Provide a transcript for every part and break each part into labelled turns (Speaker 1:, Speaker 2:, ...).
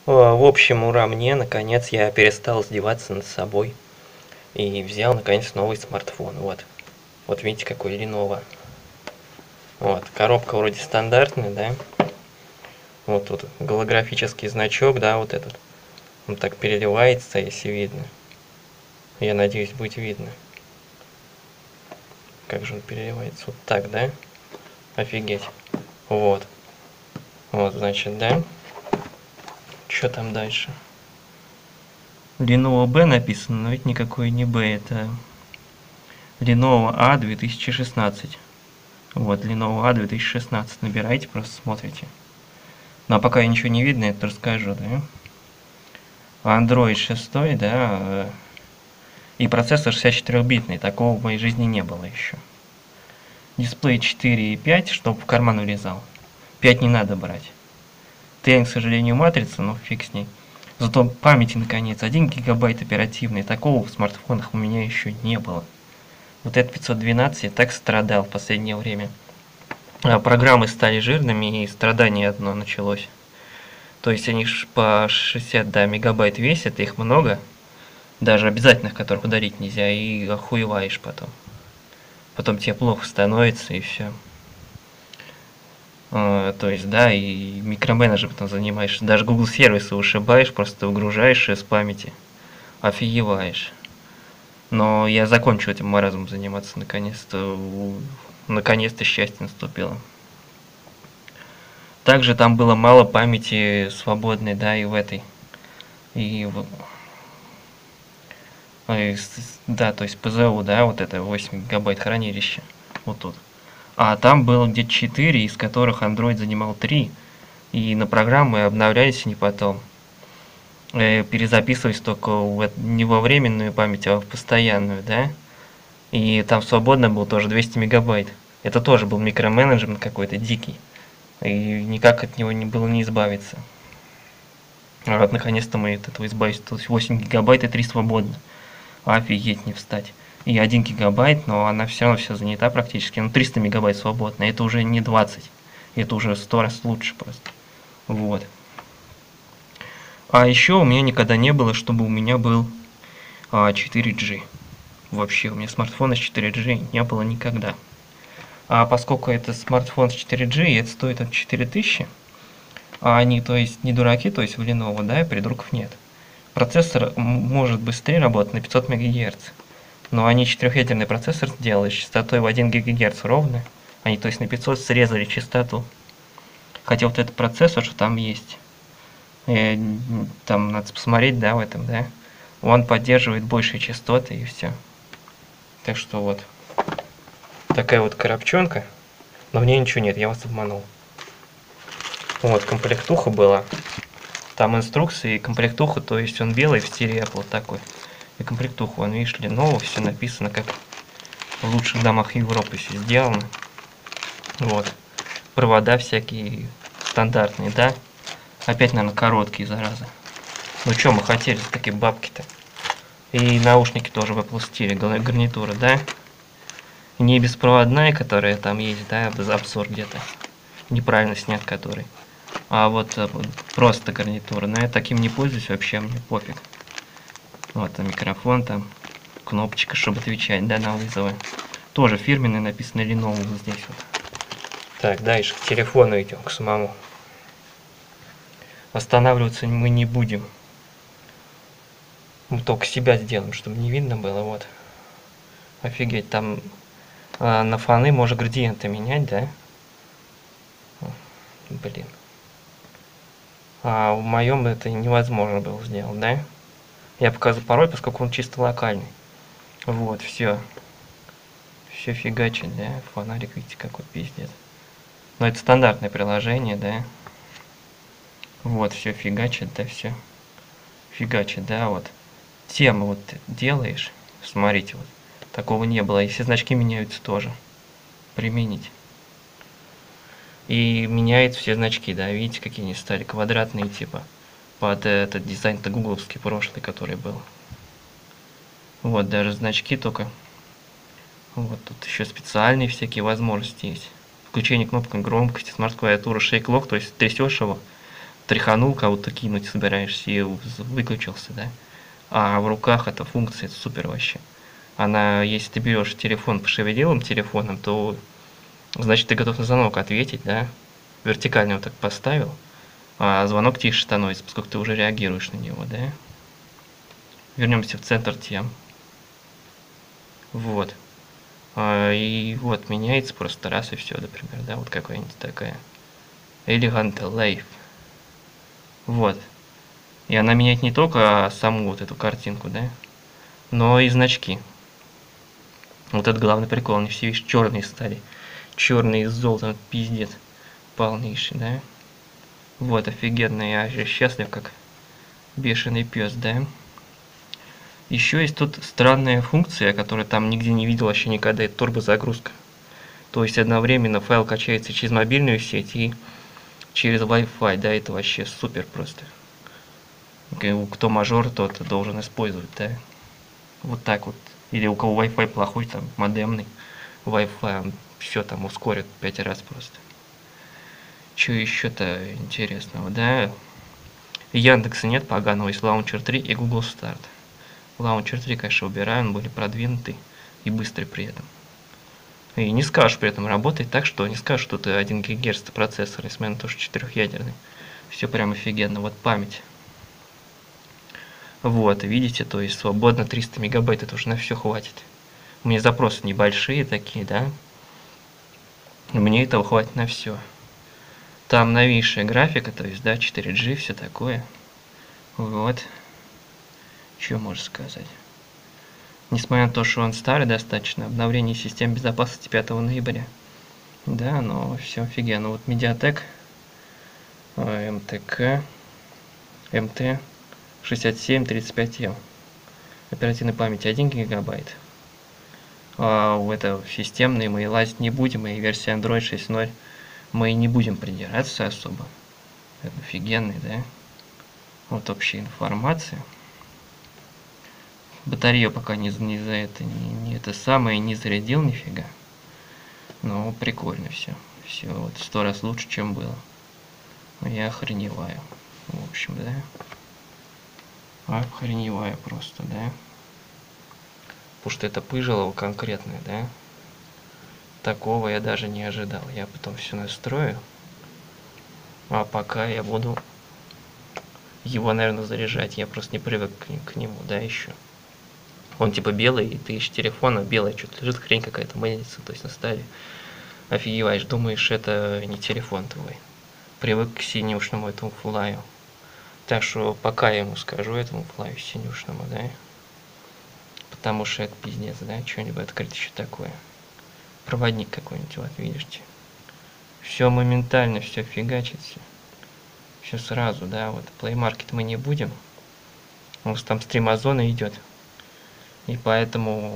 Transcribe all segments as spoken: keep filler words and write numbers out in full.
Speaker 1: О, В общем, ура мне, наконец я перестал издеваться над собой и взял, наконец, новый смартфон. Вот, вот видите, какой Lenovo. Вот, коробка вроде стандартная, да. Вот тут голографический значок, да, вот этот. Он так переливается, если видно. Я надеюсь, будет видно. Как же он переливается? Вот так, да? Офигеть. Вот. Вот, значит, да. Что там дальше? Lenovo B написано, но ведь никакой не B, это Lenovo A две тысячи шестнадцать. Вот, Lenovo A две тысячи шестнадцать. Набирайте, просто смотрите. Ну, а пока ничего не видно, я это расскажу, да. Android шесть, да, и процессор шестьдесят четыре битный. Такого в моей жизни не было еще. Дисплей четыре и пять, чтобы в карман влезал. пять не надо брать. Т, к сожалению, матрица, но фиг с ней. Зато памяти, наконец, один гигабайт оперативной. Такого в смартфонах у меня еще не было. Вот этот пятьсот двенадцать я так страдал в последнее время. А программы стали жирными, и страдание одно началось. То есть они по шестьдесят, да, мегабайт весят, их много. Даже обязательных, которых удалить нельзя, и охуеваешь потом. Потом тебе плохо становится, и все. Uh, то есть, да, и микроменеджментом занимаешься. Даже Google сервисы ушибаешь, просто выгружаешь из памяти. Офигеваешь. Но я закончу этим маразмом заниматься наконец-то. Наконец-то счастье наступило. Также там было мало памяти свободной, да, и в этой. И в... Да, то есть ПЗУ, да, вот это восемь гигабайт хранилища. Вот тут. А там было где-то четыре, из которых Android занимал три. И на программы обновлялись они потом. Э, перезаписывались только в, не во временную память, а в постоянную, да. И там свободно было тоже двести мегабайт. Это тоже был микроменеджмент какой-то дикий. И никак от него не было не избавиться. А вот наконец-то мы от этого избавились. То есть восемь гигабайт и три свободно. Офигеть, не встать. И один гигабайт, но она все равно вся занята практически. Ну, триста мегабайт свободно. Это уже не двадцать. Это уже сто раз лучше просто. Вот. А еще у меня никогда не было, чтобы у меня был а, четыре джи. Вообще, у меня смартфона с четыре джи не было никогда. А поскольку это смартфон с четыре джи, и это стоит от четыре тысячи, а они, то есть, не дураки, то есть в Lenovo, да, и придурков нет. Процессор может быстрее работать на пятьсот мегагерц. Но они четырехъядерный процессор сделали с частотой в один гигагерц ровно. Они, то есть, на пятьсот срезали частоту. Хотя вот этот процессор, что там есть, э, там надо посмотреть, да, в этом, да, он поддерживает большие частоты и все. Так что вот. Такая вот коробчонка. Но в ней ничего нет, я вас обманул. Вот, комплектуха была. Там инструкции и комплектуха, то есть он белый в стиле Apple такой. И комплектуху, он, видишь, Lenovo, все написано, как в лучших домах Европы все сделано. Вот. Провода всякие стандартные, да? Опять, наверное, короткие, зараза. Ну, что мы хотели за такие бабки-то? И наушники тоже в Apple стиле, гарнитура, да? Не беспроводная, которая там есть, да, обзор где-то. Неправильно снят который. А вот просто гарнитура. Но я таким не пользуюсь вообще, мне пофиг. Вот, а микрофон там, кнопочка, чтобы отвечать, да, на вызовы. Тоже фирменный, написано Lenovo вот здесь вот. Так, дальше к телефону идем, к самому. Останавливаться мы не будем. Мы только себя сделаем, чтобы не видно было, вот. Офигеть, там а, на фоны можно градиенты менять, да? Блин. А в моем это невозможно было сделать, да? Я показываю пароль, поскольку он чисто локальный. Вот, все. Все фигачит, да? Фонарик, видите, какой пиздец. Но это стандартное приложение, да? Вот, все фигачит, да, все. Фигачит, да, вот. Тему вот делаешь. Смотрите, вот. Такого не было. И все значки меняются тоже. Применить. И меняет все значки, да, видите, какие они стали квадратные, типа, под этот дизайн-то гугловский прошлый, который был. Вот, даже значки только. Вот, тут еще специальные всякие возможности есть. Включение кнопкой громкости, смарт-клавиатура, шейк-лок, то есть трясешь его, стряханул, кого-то кинуть собираешься и выключился, да. А в руках эта функция супер вообще. Она, если ты берешь телефон пошевелил им телефоном, то значит ты готов на звонок ответить, да. Вертикально вот так поставил, а звонок тише становится, поскольку ты уже реагируешь на него, да. Вернемся в центр тем. Вот. И вот меняется просто раз и все, например, да, вот какая-нибудь такая Elegant Life. Вот. И она меняет не только саму вот эту картинку, да, но и значки. Вот это главный прикол, они все, видишь, черные стали. Черные с золотом, пиздец. Полнейший, да. Вот, офигенно, я же счастлив, как бешеный пес, да. Еще есть тут странная функция, которую там нигде не видел вообще никогда, это турбозагрузка. То есть одновременно файл качается через мобильную сеть и через Wi-Fi, да, это вообще супер просто. Кто мажор, тот должен использовать, да. Вот так вот. Или у кого Wi-Fi плохой, там, модемный Wi-Fi, все там ускорит пять раз просто. Что еще-то интересного, да? Яндекса нет поганого, есть Launcher три и Google Start. Launcher три, конечно, убираю, он более продвинутый и быстрый при этом. И не скажешь при этом работает так, что не скажешь, что это один гигагерц процессор, несмотря на то, что четырехъядерный. Все прям офигенно. Вот память. Вот, видите, то есть свободно триста мегабайт, это уже на все хватит. У меня запросы небольшие такие, да. Мне этого хватит на все. Там новейшая графика, то есть, да, четыре джи, все такое. Вот. Что можно сказать? Несмотря на то, что он старый достаточно, обновление систем безопасности пятого ноября. Да, но все офигенно. Вот Mediatek эм тэ ка эм тэ шестьдесят семь тридцать пять эм. Оперативной памяти один гигабайт. А в это системные мы лазить не будем, и версия Android шесть ноль мы не будем придираться особо. Это офигенный, да? Вот общая информация. Батарею пока не, не за это, не, не это самое, не зарядил нифига. Но прикольно все. Все вот сто раз лучше, чем было. Я охреневаю. В общем, да. Охреневаю просто, да. Потому что это пыжилово конкретное, да. Такого я даже не ожидал. Я потом все настрою. А пока я буду его, наверное, заряжать. Я просто не привык к, к нему, да, еще. Он типа белый, и ты ищешь телефона, белый, что-то лежит, хрень какая-то мыльница, то есть на столе. Офигеваешь, думаешь, это не телефон твой. Привык к синюшному этому флаю. Так что пока я ему скажу, этому флаю синюшному, да. Потому что это пиздец, да, что-нибудь открыть еще такое. Проводник какой-нибудь, вот видите. Все моментально, все фигачится. Все сразу, да, вот Play Market мы не будем. У нас там стримозона идет. И поэтому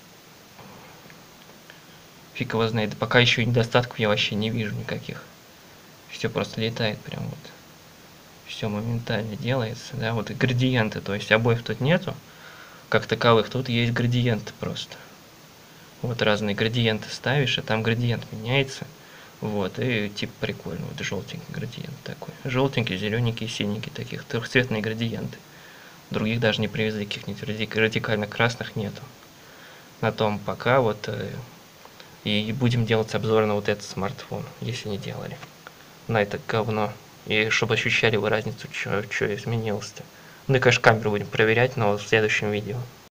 Speaker 1: фиг его знает. Да пока еще недостатков я вообще не вижу никаких. Все просто летает прям вот. Все моментально делается, да, вот и градиенты, то есть обоев тут нету, как таковых, тут есть градиенты просто. Вот разные градиенты ставишь, и там градиент меняется. Вот, и типа прикольно, вот желтенький градиент такой. Желтенький, зелененький, синенький, таких трехцветные градиенты. Других даже не привезли, каких-нибудь радикально красных нету. На том пока вот э, и будем делать обзор на вот этот смартфон, если не делали. На это говно. И чтобы ощущали вы разницу, что изменилось-то. Ну и, конечно, камеру будем проверять, но в следующем видео.